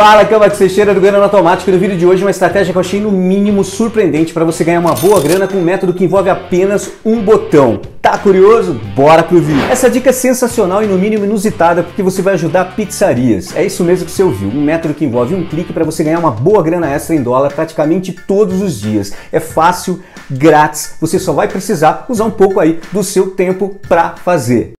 Fala, cama que você cheira do Grana no Automático. No vídeo de hoje uma estratégia que eu achei no mínimo surpreendente para você ganhar uma boa grana com um método que envolve apenas um botão. Tá curioso? Bora pro vídeo. Essa dica é sensacional e no mínimo inusitada porque você vai ajudar pizzarias. É isso mesmo que você ouviu, um método que envolve um clique para você ganhar uma boa grana extra em dólar praticamente todos os dias. É fácil, grátis, você só vai precisar usar um pouco aí do seu tempo para fazer.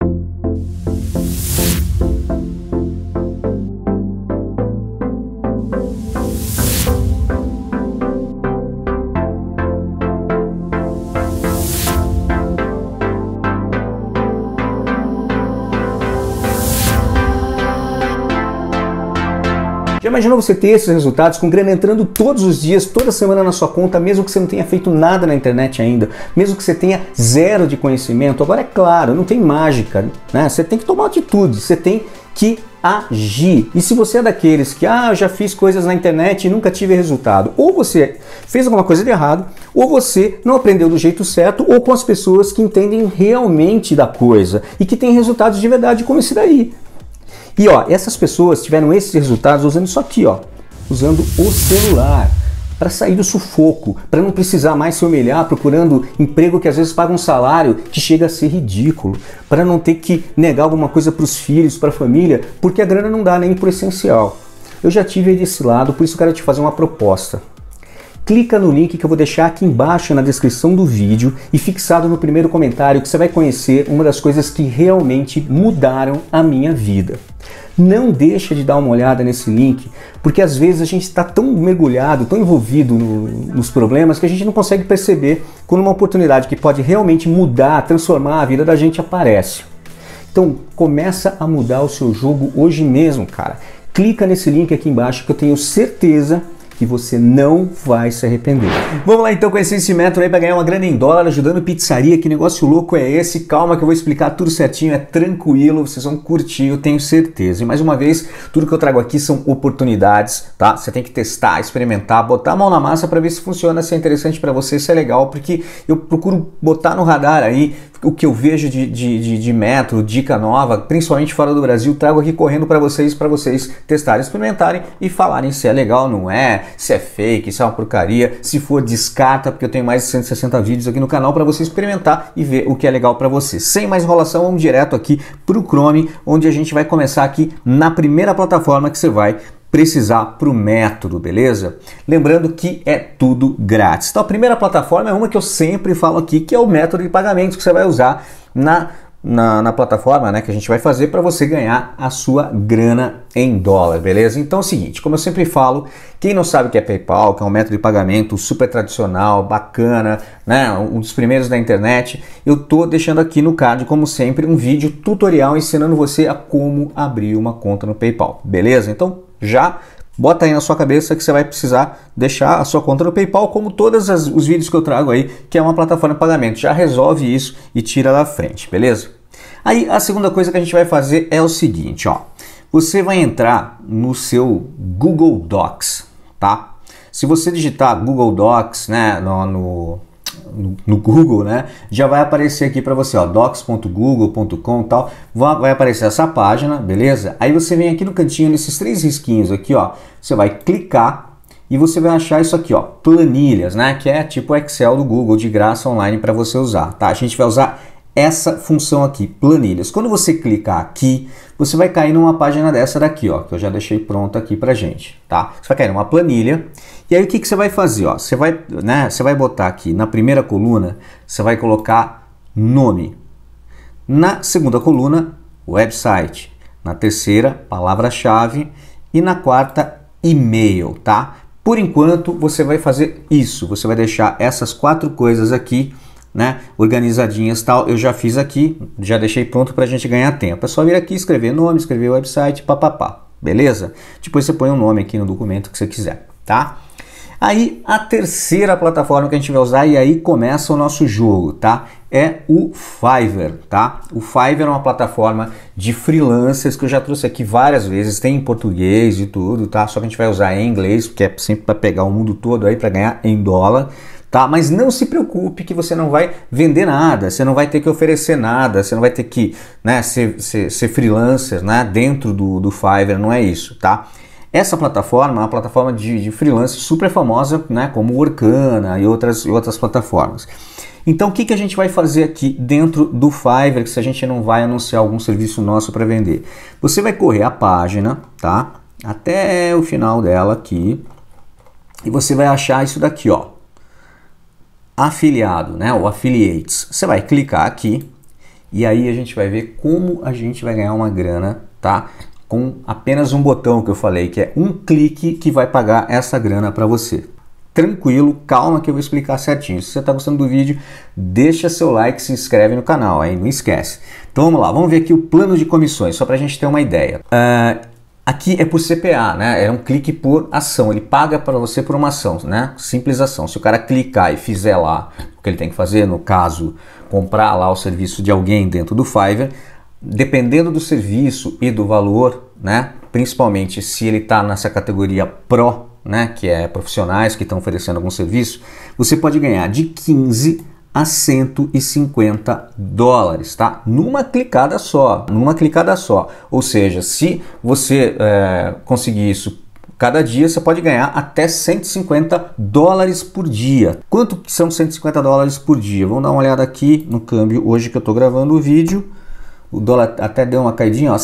Já imaginou você ter esses resultados com grana entrando todos os dias, toda semana na sua conta, mesmo que você não tenha feito nada na internet ainda, mesmo que você tenha zero de conhecimento? Agora é claro, não tem mágica, né? Você tem que tomar atitude, você tem que agir. E se você é daqueles que, eu já fiz coisas na internet e nunca tive resultado, ou você fez alguma coisa de errado, ou você não aprendeu do jeito certo, ou com as pessoas que entendem realmente da coisa e que têm resultados de verdade como esse daí. E essas pessoas tiveram esses resultados usando isso aqui, usando o celular, para sair do sufoco, para não precisar mais se humilhar procurando emprego que às vezes paga um salário que chega a ser ridículo, para não ter que negar alguma coisa para os filhos, para a família, porque a grana não dá nem por essencial. Eu já tive aí desse lado, por isso eu quero te fazer uma proposta. Clica no link que eu vou deixar aqui embaixo na descrição do vídeo e fixado no primeiro comentário que você vai conhecer uma das coisas que realmente mudaram a minha vida. Não deixa de dar uma olhada nesse link, porque às vezes a gente está tão mergulhado, tão envolvido nos problemas que a gente não consegue perceber quando uma oportunidade que pode realmente mudar, transformar a vida da gente aparece. Então começa a mudar o seu jogo hoje mesmo, cara. Clica nesse link aqui embaixo que eu tenho certeza que você não vai se arrepender. Vamos lá então conhecer esse método aí para ganhar uma grana em dólar ajudando pizzaria. Que negócio louco é esse? Calma que eu vou explicar tudo certinho, é tranquilo, vocês vão curtir, eu tenho certeza. E mais uma vez, tudo que eu trago aqui são oportunidades, tá? Você tem que testar, experimentar, botar a mão na massa para ver se funciona, se é interessante para você, se é legal, porque eu procuro botar no radar aí o que eu vejo de método, dica nova, principalmente fora do Brasil, trago aqui correndo para vocês testarem, experimentarem e falarem se é legal ou não é, se é fake, se é uma porcaria. Se for, descarta, porque eu tenho mais de 160 vídeos aqui no canal para você experimentar e ver o que é legal para você. Sem mais enrolação, vamos direto aqui para o Chrome, onde a gente vai começar aqui na primeira plataforma que você vai precisar para o método, beleza? Lembrando que é tudo grátis. Então a primeira plataforma é uma que eu sempre falo aqui, que é o método de pagamento que você vai usar na plataforma, né, que a gente vai fazer para você ganhar a sua grana em dólar, beleza? Então é o seguinte, como eu sempre falo, quem não sabe o que é PayPal, que é um método de pagamento super tradicional, bacana, né, um dos primeiros da internet, eu tô deixando aqui no card, como sempre, um vídeo tutorial ensinando você a como abrir uma conta no PayPal, beleza? Então já bota aí na sua cabeça que você vai precisar deixar a sua conta no PayPal, como todos os vídeos que eu trago aí, que é uma plataforma de pagamento. Já resolve isso e tira da frente, beleza? Aí a segunda coisa que a gente vai fazer é o seguinte, você vai entrar no seu Google Docs, tá? Se você digitar Google Docs, né, no Google, né, já vai aparecer aqui para você, docs.google.com e tal, vai aparecer essa página, beleza? Aí você vem aqui no cantinho, nesses três risquinhos aqui, você vai clicar e você vai achar isso aqui, planilhas, né, que é tipo o Excel do Google, de graça online para você usar, tá? A gente vai usar essa função aqui, planilhas. Quando você clicar aqui, você vai cair numa página dessa daqui, que eu já deixei pronta aqui pra gente, tá? Você vai cair numa planilha, e aí o que você vai fazer, Você vai botar aqui na primeira coluna, você vai colocar nome. Na segunda coluna, website. Na terceira, palavra-chave. E na quarta, e-mail, tá? Por enquanto, você vai fazer isso. Você vai deixar essas quatro coisas aqui, né, organizadinhas, tal. Eu já fiz aqui, já deixei pronto pra gente ganhar tempo. É só vir aqui, escrever nome, escrever website, papapá, beleza? Depois você põe um nome aqui no documento que você quiser, tá? Aí a terceira plataforma que a gente vai usar, e aí começa o nosso jogo, tá? É o Fiverr, tá? O Fiverr é uma plataforma de freelancers que eu já trouxe aqui várias vezes, tem em português e tudo, tá? Só que a gente vai usar em inglês, porque é sempre para pegar o mundo todo aí para ganhar em dólar. Tá? Mas não se preocupe que você não vai vender nada, você não vai ter que oferecer nada, você não vai ter que, né, ser freelancer, né, dentro do Fiverr, não é isso, tá? Essa plataforma é uma plataforma de freelance super famosa, né, como o Workana e outras plataformas. Então o que a gente vai fazer aqui dentro do Fiverr, se a gente não vai anunciar algum serviço nosso para vender? Você vai correr a página, tá? Até o final dela aqui, e você vai achar isso daqui, ó, afiliado, né, o affiliates. Você vai clicar aqui e aí a gente vai ver como a gente vai ganhar uma grana, tá? Com apenas um botão que eu falei, que é um clique que vai pagar essa grana para você. Tranquilo, calma que eu vou explicar certinho. Se você está gostando do vídeo, deixa seu like, se inscreve no canal, aí não esquece. Então vamos lá, vamos ver aqui o plano de comissões, só para a gente ter uma ideia. Aqui é por CPA, né? É um clique por ação, ele paga para você por uma ação, né? Simples ação. Se o cara clicar e fizer lá o que ele tem que fazer, no caso, comprar lá o serviço de alguém dentro do Fiverr, dependendo do serviço e do valor, né? Principalmente se ele está nessa categoria Pro, né, que é profissionais que estão oferecendo algum serviço, você pode ganhar de 15 a 150 dólares, tá? Numa clicada só, Ou seja, se você conseguir isso cada dia, você pode ganhar até 150 dólares por dia. Quanto que são 150 dólares por dia? Vamos dar uma olhada aqui no câmbio hoje que eu estou gravando o vídeo. O dólar até deu uma caidinha, ó, R$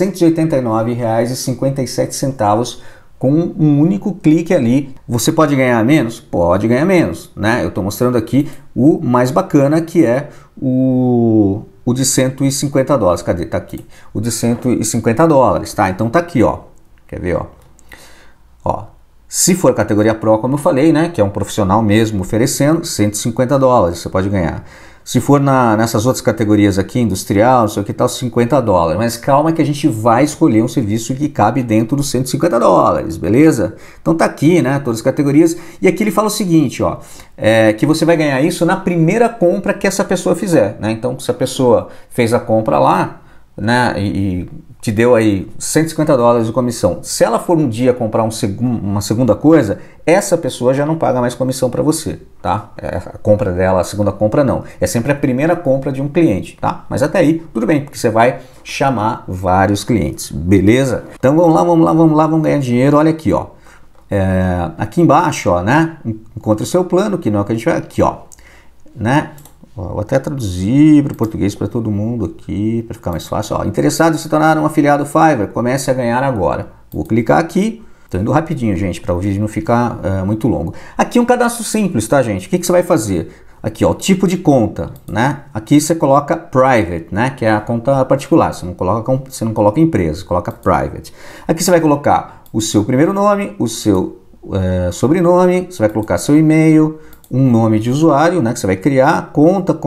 789,57 com um único clique ali. Você pode ganhar menos? Pode ganhar menos, né? Eu estou mostrando aqui o mais bacana, que é o de 150 dólares. Cadê? Tá aqui. O de 150 dólares, tá? Então tá aqui, ó. Quer ver, ó? Ó. Se for categoria Pro, como eu falei, né? Que é um profissional mesmo oferecendo, 150 dólares você pode ganhar. Se for nessas outras categorias aqui, industrial, não sei o que tal, 50 dólares. Mas calma que a gente vai escolher um serviço que cabe dentro dos 150 dólares, beleza? Então tá aqui, né, todas as categorias. E aqui ele fala o seguinte, ó, que você vai ganhar isso na primeira compra que essa pessoa fizer, né? Então se a pessoa fez a compra lá, né, e te deu aí 150 dólares de comissão. Se ela for um dia comprar uma segunda coisa, essa pessoa já não paga mais comissão para você, tá? A compra dela, a segunda compra não. É sempre a primeira compra de um cliente, tá? Mas até aí, tudo bem, porque você vai chamar vários clientes, beleza? Então vamos lá, vamos ganhar dinheiro. Olha aqui, ó. Aqui embaixo, ó, né? Encontre o seu plano, que não é o que a gente vai aqui, ó, né? Vou até traduzir para o português para todo mundo aqui, para ficar mais fácil. Ó, interessado em se tornar um afiliado Fiverr? Comece a ganhar agora. Vou clicar aqui. Estou indo rapidinho, gente, para o vídeo não ficar muito longo. Aqui é um cadastro simples, tá, gente? O que você vai fazer? Aqui, ó, o tipo de conta, né? Aqui você coloca private, né? Que é a conta particular. Você não coloca empresa, coloca private. Aqui você vai colocar o seu primeiro nome, o seu sobrenome, você vai colocar seu e-mail, um nome de usuário, né, que você vai criar, conta,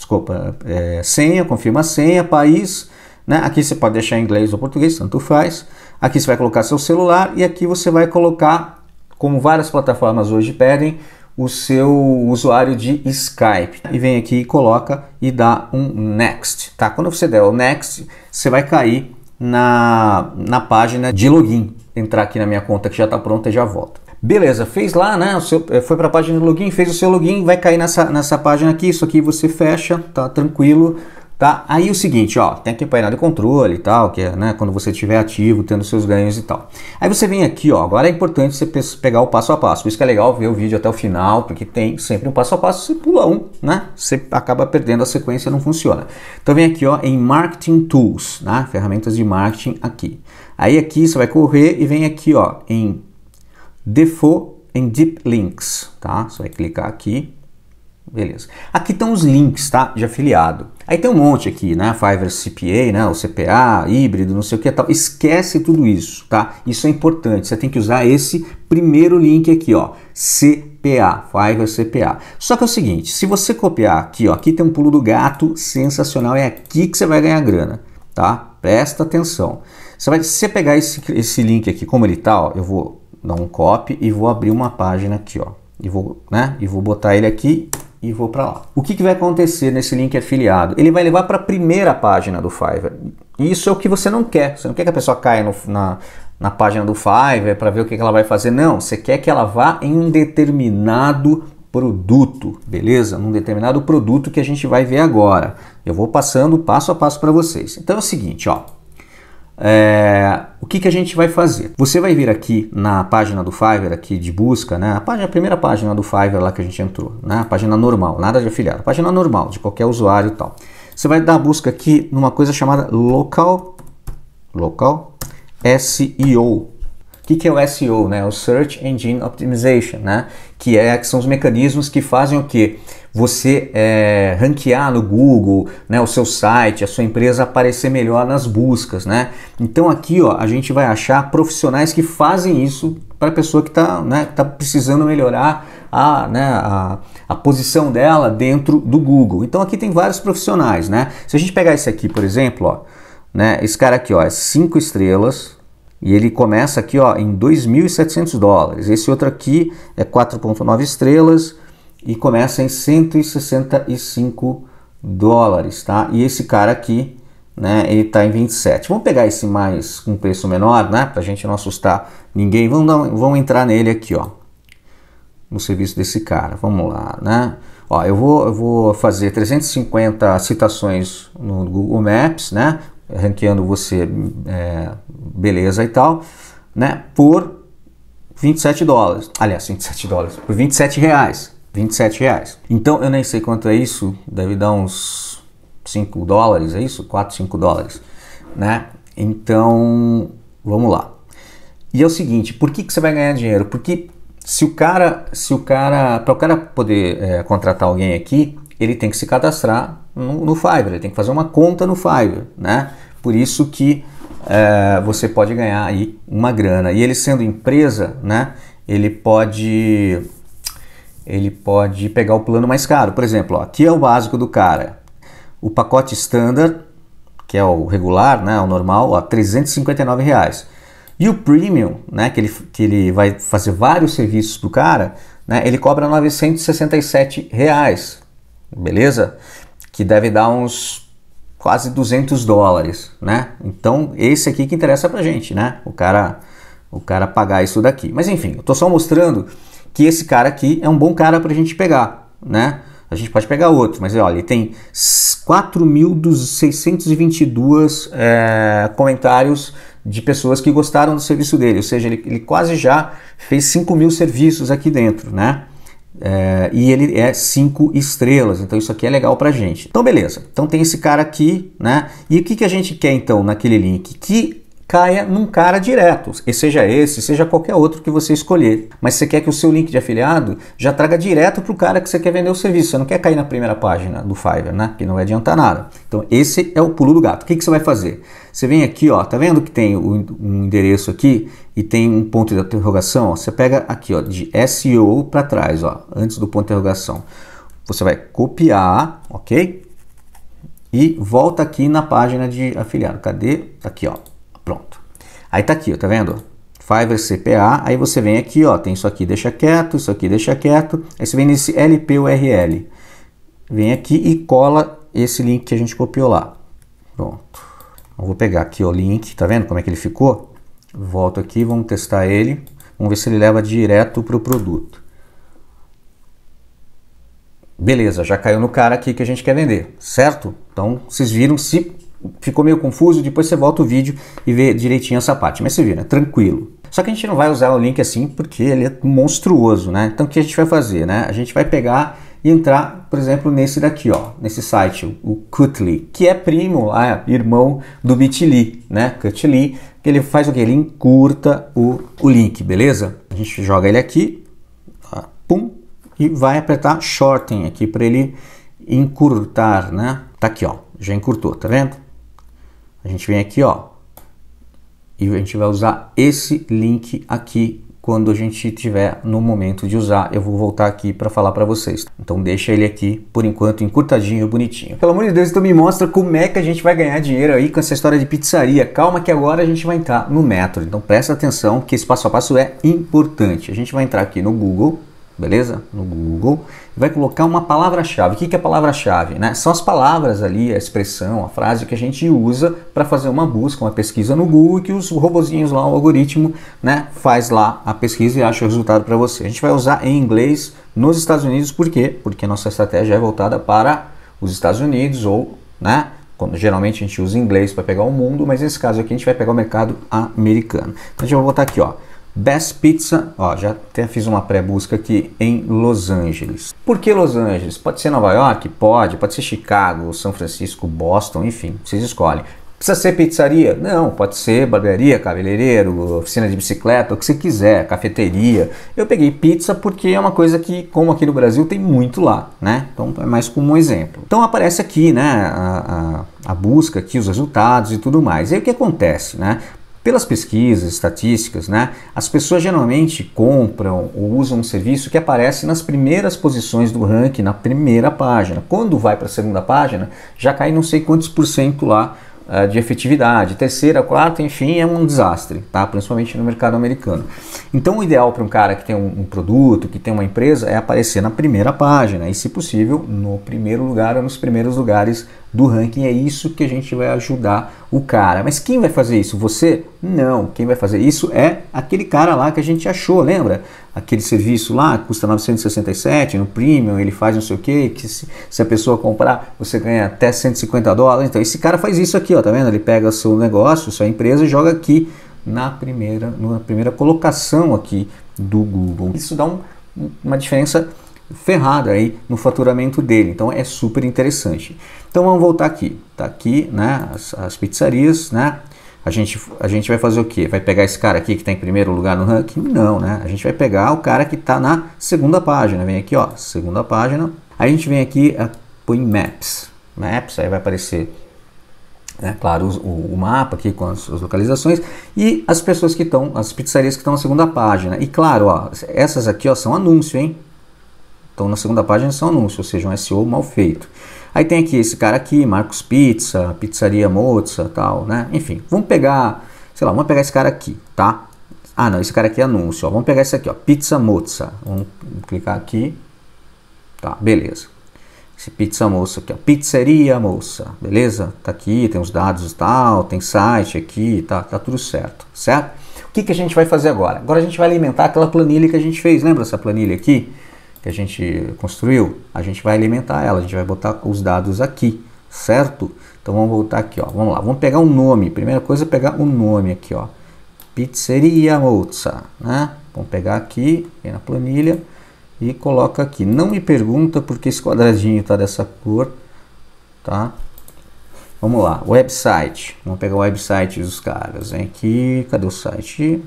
senha, confirma a senha, país, né, aqui você pode deixar em inglês ou português, tanto faz. Aqui você vai colocar seu celular e aqui você vai colocar, como várias plataformas hoje pedem, o seu usuário de Skype. E vem aqui e coloca e dá um next, tá? Quando você der o next, você vai cair na página de login. Entrar aqui na minha conta que já está pronta e já volto. Beleza, fez lá, né? Foi para a página de login, fez o seu login, vai cair nessa página aqui. Isso aqui você fecha, tá tranquilo, tá? Aí o seguinte, ó, tem aqui o painel de controle e tal, que é, né, quando você estiver ativo, tendo seus ganhos e tal. Aí você vem aqui, ó, agora é importante você pegar o passo a passo. Por isso que é legal ver o vídeo até o final, porque tem sempre um passo a passo. Você pula um, né? Você acaba perdendo a sequência, não funciona. Então vem aqui, ó, em Marketing Tools, né? Ferramentas de marketing aqui. Aí aqui você vai correr e vem aqui, ó, em Default and Deep Links, tá? Você vai clicar aqui, beleza. Aqui estão os links, tá? De afiliado. Aí tem um monte aqui, né? Fiverr CPA, né? O CPA, híbrido, não sei o que tal. Esquece tudo isso, tá? Isso é importante. Você tem que usar esse primeiro link aqui, ó, CPA, Fiverr CPA. Só que é o seguinte, se você copiar aqui, ó, aqui tem um pulo do gato sensacional. É aqui que você vai ganhar grana, tá? Presta atenção. Se você pegar esse link aqui, como ele tá, ó, eu vou dar um copy e vou abrir uma página aqui, ó, e vou botar ele aqui e vou para lá. O que vai acontecer nesse link afiliado? Ele vai levar para a primeira página do Fiverr. Isso é o que você não quer. Você não quer que a pessoa caia na página do Fiverr para ver o que ela vai fazer. Não, você quer que ela vá em um determinado produto, beleza? Num determinado produto que a gente vai ver agora. Eu vou passando passo a passo para vocês. Então é o seguinte, ó. o que a gente vai fazer? Você vai vir aqui na página do Fiverr, aqui de busca, né? A primeira página do Fiverr lá que a gente entrou, né? A página normal, nada de afiliado, a página normal, de qualquer usuário e tal. Você vai dar a busca aqui numa coisa chamada Local SEO. O que é o SEO, né? O Search Engine Optimization, né? Que são os mecanismos que fazem o quê? Você ranquear no Google, né? O seu site, a sua empresa aparecer melhor nas buscas, né? Então aqui, ó, a gente vai achar profissionais que fazem isso para a pessoa que está, né, tá precisando melhorar a posição dela dentro do Google. Então aqui tem vários profissionais, né? Se a gente pegar esse aqui, por exemplo, ó, né? Esse cara aqui, ó, é 5 estrelas. E ele começa aqui, ó, em $2.700. Esse outro aqui é 4.9 estrelas e começa em $165, tá? E esse cara aqui, né, ele tá em 27. Vamos pegar esse mais com preço menor, né, pra gente não assustar ninguém. Vamos entrar nele aqui, ó, no serviço desse cara. Vamos lá, né? Ó, eu vou fazer 350 citações no Google Maps, né? Ranqueando você, beleza e tal, né, por $27, aliás, $27, por R$27, R$27. Então eu nem sei quanto é isso, deve dar uns $5, é isso? 4, 5 dólares, né? Então, vamos lá. E é o seguinte, por que você vai ganhar dinheiro? Porque para o cara poder contratar alguém aqui, ele tem que se cadastrar no Fiverr, ele tem que fazer uma conta no Fiverr, né? Por isso que você pode ganhar aí uma grana. E ele sendo empresa, né? Ele pode pegar o plano mais caro. Por exemplo, ó, aqui é o básico do cara. O pacote standard, que é o regular, né? O normal, ó, R$359. E o premium, né? Que ele vai fazer vários serviços pro cara, né? Ele cobra R$967. Beleza? Que deve dar uns quase $200, né? Então esse aqui que interessa pra gente, né? O cara pagar isso daqui. Mas enfim, eu tô só mostrando que esse cara aqui é um bom cara pra gente pegar, né? A gente pode pegar outro, mas olha, ele tem 4.622 comentários de pessoas que gostaram do serviço dele, ou seja, ele quase já fez 5.000 serviços aqui dentro, né? E ele é 5 estrelas, então isso aqui é legal pra gente. Então beleza, então tem esse cara aqui, né? E o que a gente quer então naquele link? Que caia num cara direto, seja qualquer outro que você escolher, mas você quer que o seu link de afiliado já traga direto para o cara que você quer vender o serviço, você não quer cair na primeira página do Fiverr, né? Que não vai adiantar nada. Então esse é o pulo do gato. O que você vai fazer? Você vem aqui, ó, tá vendo que tem um endereço aqui e tem um ponto de interrogação? Ó, você pega aqui, ó, de SEO para trás, ó, antes do ponto de interrogação. Você vai copiar, ok? E volta aqui na página de afiliado. Cadê? Aqui, ó. Pronto. Aí tá aqui, ó, tá vendo? Fiverr CPA, aí você vem aqui, ó, tem isso aqui, deixa quieto, isso aqui, deixa quieto. Aí você vem nesse LP URL. Vem aqui e cola esse link que a gente copiou lá. Pronto. Eu vou pegar aqui o link, tá vendo como é que ele ficou? Volto aqui, vamos testar ele. Vamos ver se ele leva direto para o produto. Beleza, já caiu no cara aqui que a gente quer vender, certo? Então, vocês viram, se ficou meio confuso, depois você volta o vídeo e vê direitinho essa parte. Mas você viu, né? Tranquilo. Só que a gente não vai usar o link assim porque ele é monstruoso, né? Então o que a gente vai fazer, né? A gente vai pegar e entrar, por exemplo, nesse daqui, ó, nesse site, o Cutly, que é primo, irmão do Bitly, né? Cutly, que ele faz o que? Ele encurta o link, beleza? A gente joga ele aqui, tá? Pum, e vai apertar Shorten aqui para ele encurtar, né? Tá aqui, ó, já encurtou, tá vendo? A gente vem aqui, ó, e a gente vai usar esse link aqui quando a gente tiver no momento de usar. Eu vou voltar aqui para falar para vocês. Então deixa ele aqui, por enquanto, encurtadinho, bonitinho. Pelo amor de Deus, então me mostra como é que a gente vai ganhar dinheiro aí com essa história de pizzaria. Calma que agora a gente vai entrar no método. Então presta atenção que esse passo a passo é importante. A gente vai entrar aqui no Google, beleza? No Google, vai colocar uma palavra-chave. O que é palavra-chave, né? São as palavras ali, a expressão, a frase que a gente usa para fazer uma busca, uma pesquisa no Google, que os robozinhos lá, o algoritmo, né, faz lá a pesquisa e acha o resultado para você. A gente vai usar em inglês nos Estados Unidos, por quê? Porque nossa estratégia é voltada para os Estados Unidos ou, né, Geralmente a gente usa inglês para pegar o mundo, mas nesse caso aqui a gente vai pegar o mercado americano. Então a gente vai botar aqui, ó, Best Pizza, ó, já até fiz uma pré-busca aqui em Los Angeles. Por que Los Angeles? Pode ser Nova York? Pode ser Chicago, São Francisco, Boston, enfim, vocês escolhem. Precisa ser pizzaria? Não, pode ser barbearia, cabeleireiro, oficina de bicicleta, o que você quiser, cafeteria. Eu peguei pizza porque é uma coisa que, como aqui no Brasil, tem muito lá, né? Então é mais como um exemplo. Então aparece aqui, né, a busca aqui, os resultados e tudo mais. E aí o que acontece, né? Pelas pesquisas, estatísticas, né, as pessoas geralmente compram ou usam um serviço que aparece nas primeiras posições do ranking, na primeira página. Quando vai para a segunda página, já cai não sei quantos % lá de efetividade. Terceira, quarta, enfim, é um desastre, tá? Principalmente no mercado americano. Então o ideal para um cara que tem um produto, que tem uma empresa, é aparecer na primeira página e, se possível, no primeiro lugar ou nos primeiros lugares do ranking. É isso que a gente vai ajudar o cara. Mas quem vai fazer isso? Você? Não. Quem vai fazer isso é aquele cara lá que a gente achou, lembra? Aquele serviço lá que custa 967, no Premium, ele faz não sei o que se a pessoa comprar, você ganha até $150. Então esse cara faz isso aqui, ó, tá vendo? Ele pega seu negócio, sua empresa e joga aqui na primeira colocação aqui do Google. Isso dá uma diferença ferrada aí no faturamento dele, então é super interessante. Então vamos voltar aqui, tá aqui, né, as pizzarias, né, a gente vai fazer o que? Vai pegar esse cara aqui que está em primeiro lugar no ranking? Não, né, a gente vai pegar o cara que está na segunda página, vem aqui, ó, segunda página, aí a gente vem aqui, põe Maps, aí vai aparecer, né, claro, o mapa aqui com as localizações e as pessoas que estão, as pizzarias que estão na segunda página, e claro, ó, essas aqui, ó, são anúncio, hein? Então na segunda página são anúncios, ou seja, um SEO mal feito. Aí tem aqui esse cara aqui, Marcos Pizza, Pizzaria Mozza, tal, né? Enfim, vamos pegar, sei lá, vamos pegar esse cara aqui, tá? Ah, não, esse cara aqui é anúncio, ó. Vamos pegar esse aqui, ó, Pizza Mozza. Vamos clicar aqui. Tá, beleza. Esse Pizza Mozza aqui, ó, Pizzeria Mozza, beleza? Tá aqui, tem os dados e tal, tem site aqui, tá tudo certo, certo? O que a gente vai fazer agora? Agora a gente vai alimentar aquela planilha que a gente fez, lembra essa planilha aqui? Que a gente construiu, a gente vai alimentar ela, a gente vai botar os dados aqui, certo? Então vamos voltar aqui, ó, vamos lá, vamos pegar um nome, primeira coisa é pegar um nome aqui, ó, Pizzeria Mozza, né? Vamos pegar aqui, vem na planilha e coloca aqui. Não me pergunta porque esse quadradinho tá dessa cor, tá? Vamos lá, website, vamos pegar o website dos caras, vem aqui, cadê o site?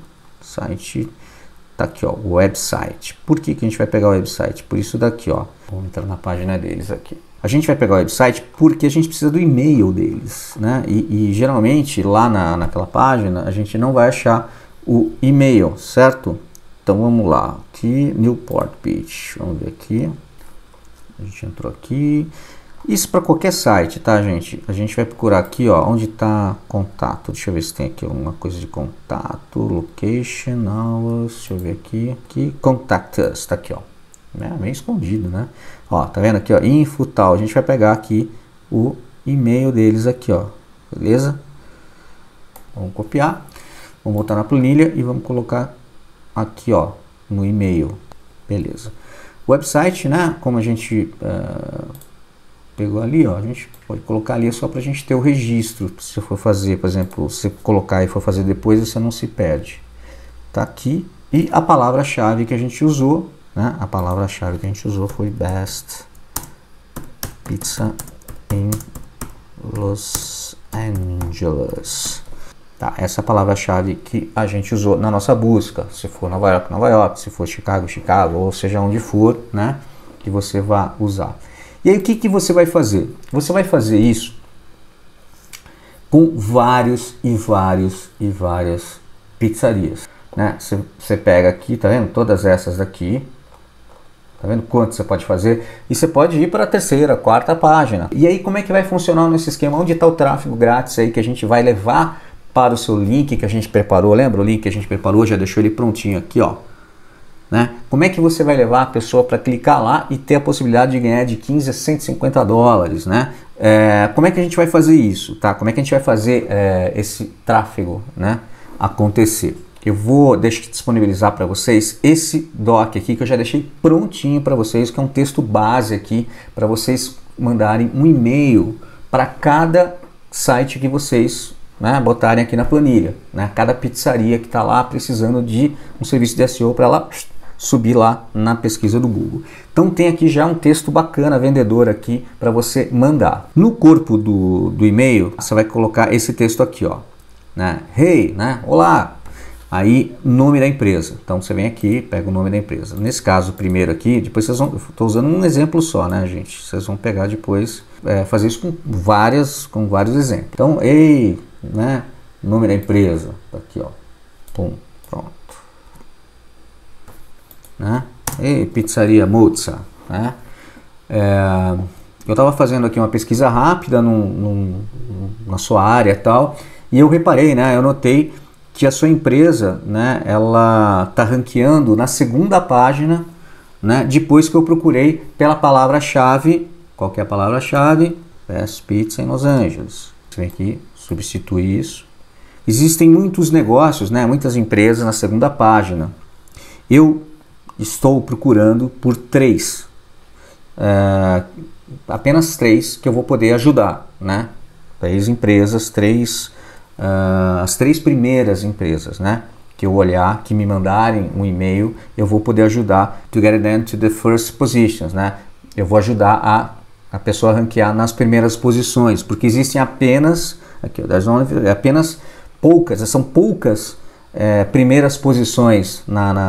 Tá aqui, ó, o website. Por que a gente vai pegar o website? Por isso daqui, ó. Vamos entrar na página deles aqui. A gente vai pegar o website porque a gente precisa do e-mail deles, né? E geralmente lá naquela página a gente não vai achar o e-mail, certo? Então vamos lá, aqui, Newport Beach. Vamos ver aqui. A gente entrou aqui. Isso para qualquer site, tá, gente? A gente vai procurar aqui, ó, onde está contato. Deixa eu ver se tem aqui alguma coisa de contato, location, hours, deixa eu ver aqui, contact us, tá aqui, ó, meio escondido, né? Ó, tá vendo aqui, ó, info tal. A gente vai pegar aqui o e-mail deles aqui, ó, beleza? Vamos copiar, vamos botar na planilha e vamos colocar aqui, ó, no e-mail, beleza? O website, né? Como a gente pegou ali, ó, a gente pode colocar ali só para a gente ter o registro. Se você for fazer, por exemplo, se colocar e for fazer depois, você não se perde. Tá aqui. E a palavra-chave que a gente usou, né? A palavra-chave que a gente usou foi Best Pizza in Los Angeles. Tá, essa palavra-chave que a gente usou na nossa busca. Se for Nova York, Nova York, se for Chicago, Chicago, ou seja, onde for, né? Que você vai usar. E aí o que você vai fazer? Você vai fazer isso com várias pizzarias, né? Você pega aqui, tá vendo? Todas essas daqui, tá vendo quanto você pode fazer? E você pode ir para a terceira, quarta página. E aí como é que vai funcionar nesse esquema? Onde está o tráfego grátis aí que a gente vai levar para o seu link que a gente preparou? Lembra o link que a gente preparou? Já deixou ele prontinho aqui, ó. Né? Como é que você vai levar a pessoa para clicar lá e ter a possibilidade de ganhar de 15 a 150 dólares, né? Como é que a gente vai fazer isso, tá? Como é que a gente vai fazer esse tráfego, né, acontecer? Eu vou disponibilizar para vocês esse doc aqui que eu já deixei prontinho para vocês, que é um texto base aqui para vocês mandarem um e-mail para cada site que vocês, né, botarem aqui na planilha, né? Cada pizzaria que está lá precisando de um serviço de SEO para ela subir lá na pesquisa do Google. Então tem aqui já um texto bacana, vendedor aqui, para você mandar. No corpo do e-mail, você vai colocar esse texto aqui, ó, né? Hey, né? Olá. Aí, nome da empresa. Então você vem aqui, pega o nome da empresa. Nesse caso, primeiro aqui, depois vocês vão... Estou usando um exemplo só, né, gente? Vocês vão pegar depois, fazer isso com vários exemplos. Então, ei, né? Nome da empresa. Aqui, ó. Pum, pronto. Né? Ei, pizzaria Mozza, né? Eu estava fazendo aqui uma pesquisa rápida na sua área e tal, e eu reparei, né? Eu notei que a sua empresa, né, ela está ranqueando na segunda página, né, depois que eu procurei pela palavra-chave. Qual que é a palavra-chave? Best Pizza em Los Angeles. Você vem aqui, substitui isso. Existem muitos negócios, né, muitas empresas na segunda página. Eu estou procurando por 3. Apenas 3 que eu vou poder ajudar, né? 3 empresas, as 3 primeiras empresas, né, que eu olhar, que me mandarem um e-mail, eu vou poder ajudar to get them to the first positions, né? Eu vou ajudar a pessoa a ranquear nas primeiras posições, porque existem apenas, aqui, apenas poucas, são poucas primeiras posições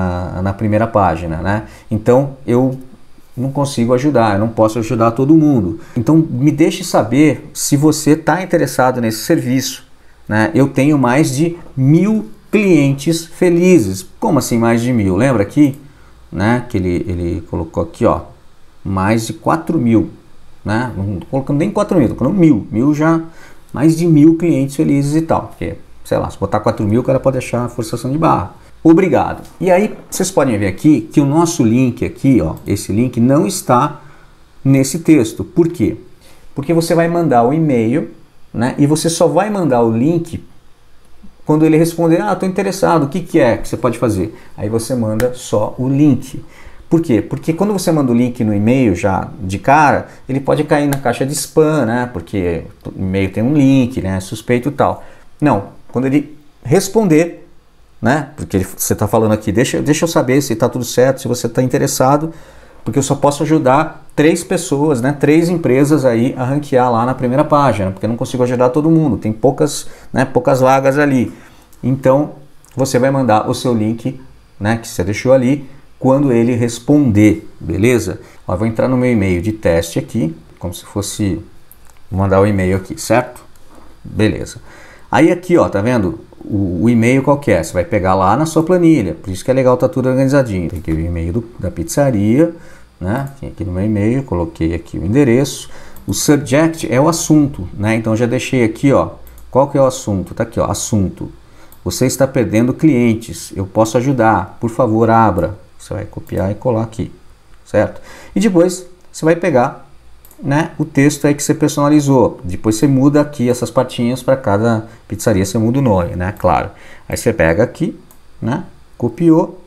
na primeira página, né? Então eu não consigo ajudar, eu não posso ajudar todo mundo. Então me deixe saber se você está interessado nesse serviço. Né? Eu tenho mais de 1000 clientes felizes. Como assim mais de 1000? Lembra aqui, né, que ele colocou aqui, ó, mais de 4.000, né? Não tô colocando nem 4.000, tô colocando 1000 já, mais de 1000 clientes felizes e tal. Porque, sei lá, se botar 4.000, o cara pode achar forçação de barra. Obrigado. E aí, vocês podem ver aqui que o nosso link aqui, ó, esse link não está nesse texto. Por quê? Porque você vai mandar o e-mail, né, e você só vai mandar o link quando ele responder, estou interessado, o que é que você pode fazer? Aí você manda só o link. Por quê? Porque quando você manda o link no e-mail já de cara, ele pode cair na caixa de spam, né? Porque o e-mail tem um link, né? Suspeito e tal. Não, quando ele responder, né? Porque você está falando aqui, deixa eu saber se está tudo certo, se você está interessado, porque eu só posso ajudar 3 pessoas, né, 3 empresas aí a ranquear lá na primeira página, porque eu não consigo ajudar todo mundo, tem poucas vagas ali. Então, você vai mandar o seu link, né, que você deixou ali, quando ele responder, beleza? Ó, eu vou entrar no meu e-mail de teste aqui, como se fosse mandar o e-mail aqui, certo? Beleza. Aí aqui, ó, tá vendo? O e-mail qual que é? Você vai pegar lá na sua planilha, por isso que é legal, tá tudo organizadinho. Tem aqui o e-mail da pizzaria, né? Tem aqui no meu e-mail, coloquei aqui o endereço. O subject é o assunto, né? Então já deixei aqui, ó, qual que é o assunto? Tá aqui, ó, assunto. Você está perdendo clientes, eu posso ajudar, por favor, abra. Você vai copiar e colar aqui, certo? E depois você vai pegar, né, o texto aí que você personalizou. Depois você muda aqui essas partinhas para cada pizzaria, você muda o nome, né? Claro. Aí você pega aqui, né? Copiou,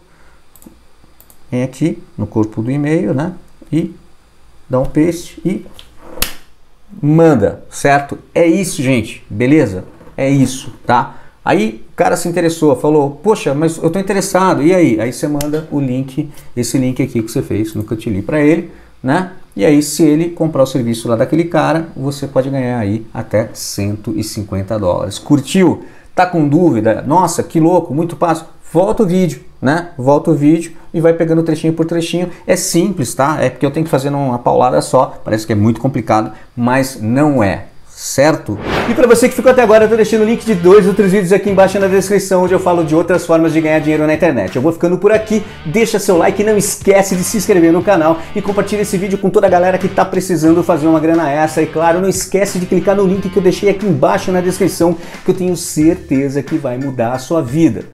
vem aqui no corpo do e-mail, né? E dá um paste e manda, certo? É isso, gente, beleza? É isso, tá? Aí o cara se interessou, falou, poxa, mas eu tô interessado, e aí? Aí você manda o link, esse link aqui que você fez no Cantilly para ele, né? E aí, se ele comprar o serviço lá daquele cara, você pode ganhar aí até $150. Curtiu? Tá com dúvida? Nossa, que louco, muito fácil. Volta o vídeo, né? Volta o vídeo e vai pegando trechinho por trechinho. É simples, tá? É porque eu tenho que fazer numa paulada só. Parece que é muito complicado, mas não é. Certo? E para você que ficou até agora, eu tô deixando o link de 2 outros vídeos aqui embaixo na descrição, onde eu falo de outras formas de ganhar dinheiro na internet. Eu vou ficando por aqui, deixa seu like, não esquece de se inscrever no canal e compartilha esse vídeo com toda a galera que tá precisando fazer uma grana extra. E claro, não esquece de clicar no link que eu deixei aqui embaixo na descrição, que eu tenho certeza que vai mudar a sua vida.